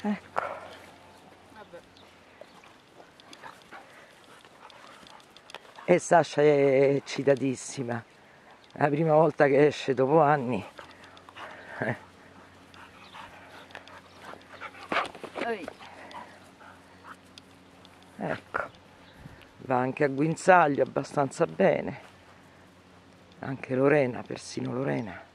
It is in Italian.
Ecco. E Sasha è eccitatissima. È la prima volta che esce dopo anni. Ecco, va anche a guinzaglio abbastanza bene. Anche Lorena, persino Lorena.